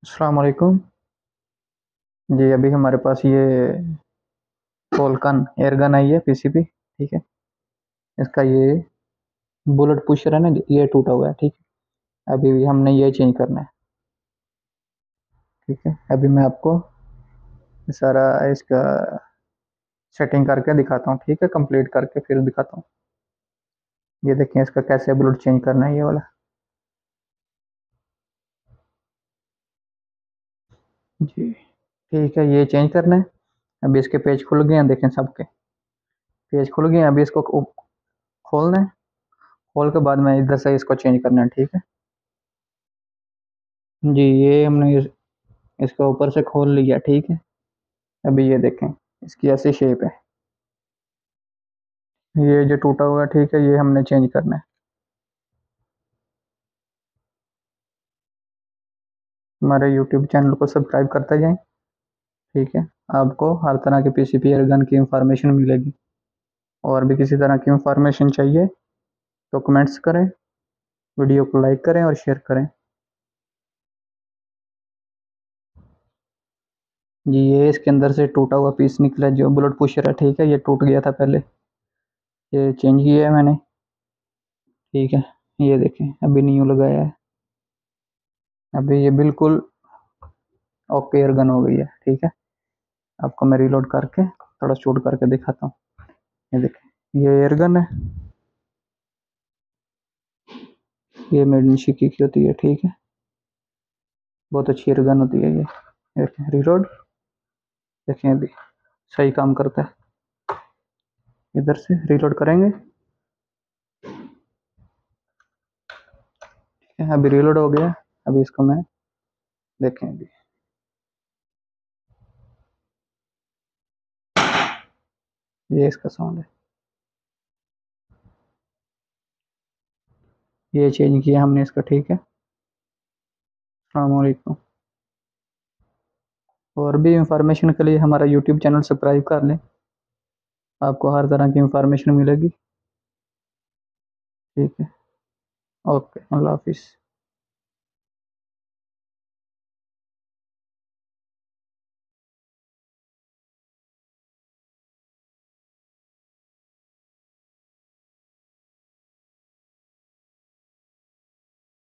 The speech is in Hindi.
अस्सलाम वालेकुम। जी, अभी हमारे पास ये फॉल्कन एयरगन आई है पीसीबी, ठीक है। इसका ये बुलेट पुशर है ना, ये टूटा हुआ है, ठीक है। अभी हमने ये चेंज करना है, ठीक है। अभी मैं आपको सारा इसका सेटिंग करके दिखाता हूँ, ठीक है। कंप्लीट करके फिर दिखाता हूँ। ये देखें इसका कैसे बुलेट चेंज करना है, ये वाला। जी, ठीक है, ये चेंज करना है। अभी इसके पेज खुल गए हैं, देखें सबके पेज खुल गए हैं। अभी इसको खोलना है। खोल के बाद में इधर से इसको चेंज करना है, ठीक है। जी, ये हमने इसका ऊपर से खोल लिया, ठीक है। अभी ये देखें, इसकी ऐसी शेप है। ये जो टूटा हुआ है, ठीक है, ये हमने चेंज करना है। हमारे यूट्यूब चैनल को सब्सक्राइब करते जाएं, ठीक है। आपको हर तरह के पीसीपी एयरगन की इंफॉर्मेशन मिलेगी। और भी किसी तरह की इंफॉर्मेशन चाहिए तो कमेंट्स करें, वीडियो को लाइक करें और शेयर करें। जी, ये इसके अंदर से टूटा हुआ पीस निकला जो बुलेट पुशर है, ठीक है। ये टूट गया था पहले, ये चेंज किया है मैंने, ठीक है। ये देखें, अभी न्यू लगाया है। अभी ये बिल्कुल ओके एयरगन हो गई है, ठीक है। आपको मैं रीलोड करके थोड़ा शूट करके दिखाता हूँ। ये देखें, ये एयरगन है, ये मेड इन शिकी की होती है, ठीक है। बहुत अच्छी एयरगन होती है ये। देखें रीलोड, देखें अभी सही काम करता है। इधर से रीलोड करेंगे, ठीक है। अभी रीलोड हो गया। अभी इसको मैं देखें, अभी ये इसका साउंड है। ये चेंज किया हमने इसका, ठीक है। अस्सलाम वालेकुम। और भी इंफॉर्मेशन के लिए हमारा यूट्यूब चैनल सब्सक्राइब कर लें, आपको हर तरह की इंफॉर्मेशन मिलेगी, ठीक है। ओके, अल्लाह हाफिज़।